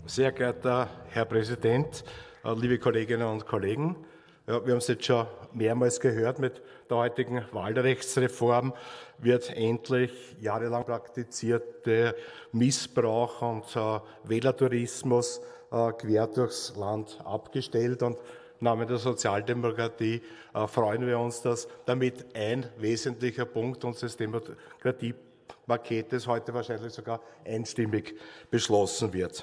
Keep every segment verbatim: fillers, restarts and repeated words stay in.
Sehr geehrter Herr Präsident, liebe Kolleginnen und Kollegen, ja, wir haben es jetzt schon mehrmals gehört, mit der heutigen Wahlrechtsreform wird endlich jahrelang praktizierte Missbrauch und äh, Wählertourismus äh, quer durchs Land abgestellt. Und im Namen der Sozialdemokratie äh, freuen wir uns, dass damit ein wesentlicher Punkt unseres Demokratiepaketes heute wahrscheinlich sogar einstimmig beschlossen wird.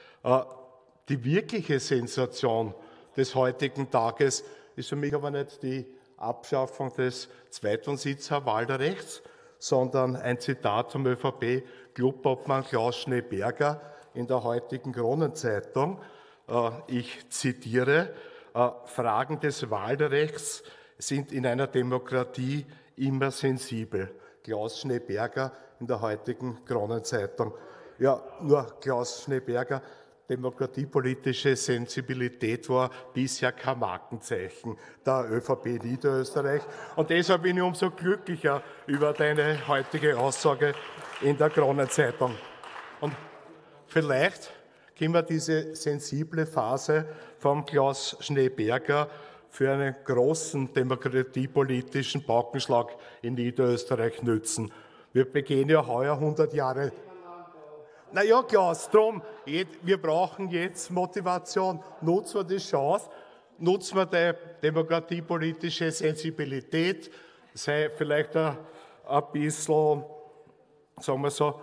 Die wirkliche Sensation des heutigen Tages ist für mich aber nicht die Abschaffung des Zweitwohnsitzer-Wahlrechts, sondern ein Zitat vom ÖVP-Clubobmann Klaus Schneeberger in der heutigen Kronenzeitung. Ich zitiere: Fragen des Wahlrechts sind in einer Demokratie immer sensibel. Klaus Schneeberger in der heutigen Kronenzeitung. Ja, nur Klaus Schneeberger. Demokratiepolitische Sensibilität war bisher kein Markenzeichen der ÖVP Niederösterreich. Und deshalb bin ich umso glücklicher über deine heutige Aussage in der Kronenzeitung. Und vielleicht können wir diese sensible Phase von Klaus Schneeberger für einen großen demokratiepolitischen Paukenschlag in Niederösterreich nützen. Wir begehen ja heuer hundert Jahre. Na ja, Klaus, drum, wir brauchen jetzt Motivation. Nutzen wir die Chance, nutzen wir die demokratiepolitische Sensibilität, sei vielleicht ein, ein bisschen, sagen wir so,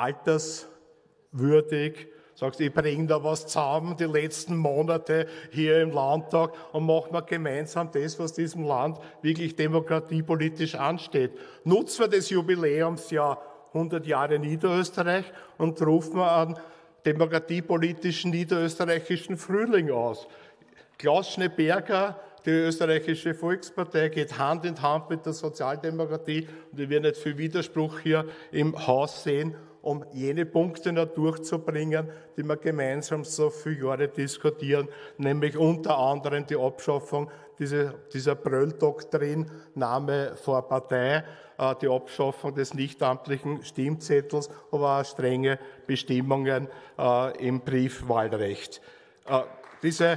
alterswürdig. Sagst, ich bringe da was zusammen die letzten Monate hier im Landtag und machen wir gemeinsam das, was diesem Land wirklich demokratiepolitisch ansteht. Nutzen wir das Jubiläumsjahr hundert Jahre Niederösterreich und rufen wir einen demokratiepolitischen niederösterreichischen Frühling aus. Klaus Schneeberger, die österreichische Volkspartei, geht Hand in Hand mit der Sozialdemokratie und wir werden nicht viel Widerspruch hier im Haus sehen, um jene Punkte noch durchzubringen, die wir gemeinsam so viele Jahre diskutieren, nämlich unter anderem die Abschaffung dieser, dieser Bröll-Doktrin, Name vor Partei, die Abschaffung des nichtamtlichen Stimmzettels, aber auch strenge Bestimmungen äh, im Briefwahlrecht. Äh, diese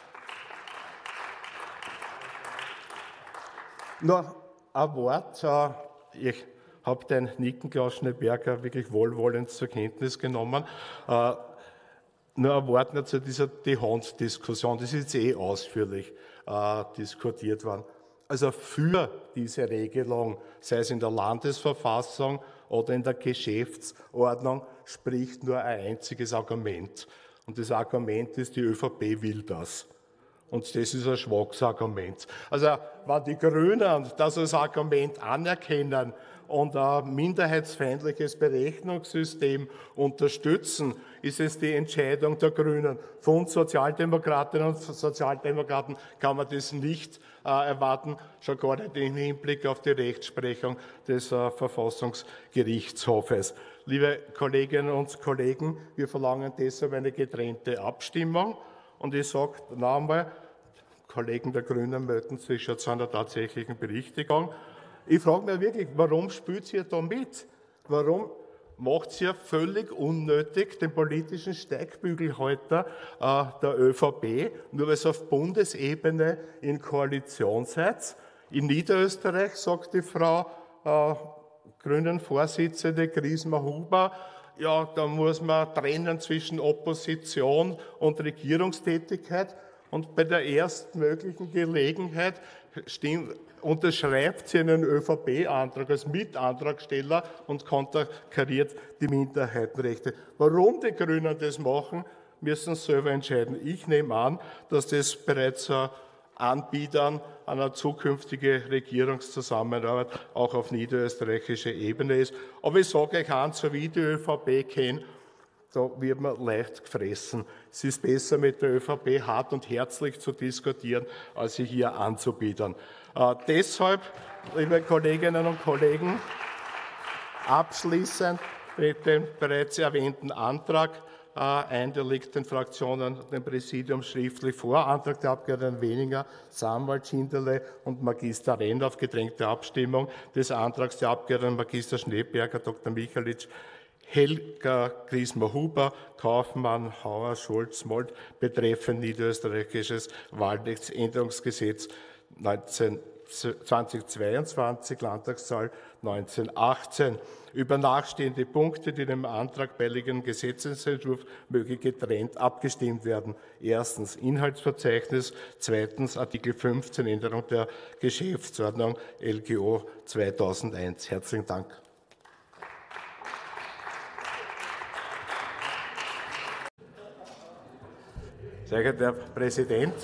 Nur ein Wort, äh, ich habe den Nicken Klaus Schneeberger wirklich wohlwollend zur Kenntnis genommen. Äh, nur ein Wort noch zu dieser Die-Hond-Diskussion, das ist jetzt eh ausführlich äh, diskutiert worden. Also für diese Regelung, sei es in der Landesverfassung oder in der Geschäftsordnung, spricht nur ein einziges Argument. Und das Argument ist, die ÖVP will das. Und das ist ein schwaches Argument. Also wenn die Grünen das als Argument anerkennen und ein minderheitsfeindliches Berechnungssystem unterstützen, ist es die Entscheidung der Grünen. Von uns Sozialdemokratinnen und Sozialdemokraten kann man das nicht äh, erwarten, schon gar nicht im Hinblick auf die Rechtsprechung des äh, Verfassungsgerichtshofes. Liebe Kolleginnen und Kollegen, wir verlangen deshalb eine getrennte Abstimmung. Und ich sage noch einmal, Kollegen der Grünen melden sich schon zu einer tatsächlichen Berichtigung. Ich frage mich wirklich, warum spielt ihr da mit? Warum macht ihr völlig unnötig den politischen Steigbügelhalter äh, der ÖVP, nur weil ihr auf Bundesebene in Koalition seid? In Niederösterreich, sagt die Frau äh, Grünen-Vorsitzende Griesmer-Huber, ja, da muss man trennen zwischen Opposition und Regierungstätigkeit. Und bei der ersten möglichen Gelegenheit stimmt, unterschreibt sie einen ÖVP-Antrag als Mitantragsteller und konterkariert die Minderheitenrechte. Warum die Grünen das machen, müssen sie selber entscheiden. Ich nehme an, dass das bereits ein Anbietern einer zukünftigen Regierungszusammenarbeit auch auf niederösterreichischer Ebene ist. Aber ich sage euch eins, so wie die ÖVP kennt, da wird man leicht gefressen. Es ist besser, mit der ÖVP hart und herzlich zu diskutieren, als sie hier anzubiedern. Äh, deshalb, liebe Kolleginnen und Kollegen, abschließend mit dem bereits erwähnten Antrag äh, ein, der liegt den Fraktionen und dem Präsidium schriftlich vor. Antrag der Abgeordneten Weninger, Samuel Schinderle und Magister Renn auf gedrängte Abstimmung des Antrags der Abgeordneten Magister Schneeberger, Doktor Michalitsch, Helga Griesmer-Huber, Kaufmann, Hauer, Scholz, Molt betreffend niederösterreichisches Wahlrechtsänderungsgesetz zweitausendzweiundzwanzig, Landtagszahl neunzehnhundertachtzehn. Über nachstehende Punkte, die dem Antrag beiliegenden Gesetzesentwurf möge getrennt abgestimmt werden. Erstens Inhaltsverzeichnis, zweitens Artikel fünfzehn, Änderung der Geschäftsordnung L G O zweitausendeins. Herzlichen Dank. Sehr geehrter Herr Präsident,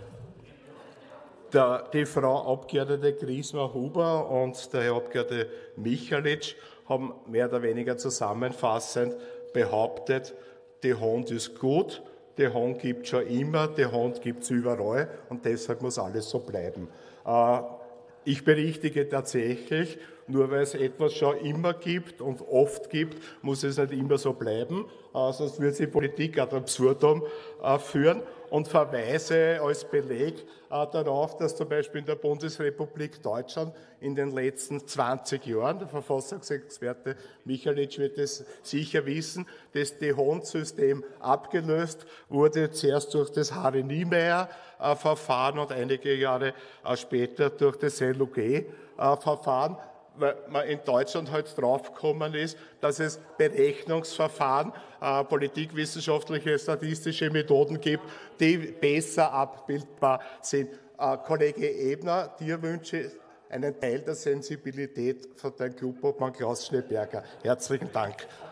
der, die Frau Abgeordnete Griesmer-Huber und der Herr Abgeordnete Michalitsch haben mehr oder weniger zusammenfassend behauptet, der Hund ist gut, der Hund gibt es schon immer, der Hund gibt es überall und deshalb muss alles so bleiben. Äh, ich berichtige tatsächlich, nur weil es etwas schon immer gibt und oft gibt, muss es nicht immer so bleiben, äh, sonst wird die Politik ad absurdum äh, führen. Und verweise als Beleg äh, darauf, dass zum Beispiel in der Bundesrepublik Deutschland in den letzten zwanzig Jahren, der Verfassungsexperte Michalitsch wird es sicher wissen, das D'Hondt-System abgelöst wurde, zuerst durch das Harry-Niemeyer-Verfahren und einige Jahre äh, später durch das L U G-Verfahren. Weil man in Deutschland halt draufgekommen ist, dass es Berechnungsverfahren, äh, politikwissenschaftliche, statistische Methoden gibt, die besser abbildbar sind. Äh, Kollege Ebner, dir wünsche ich einen Teil der Sensibilität von deinem Clubobmann Klaus Schneeberger. Herzlichen Dank.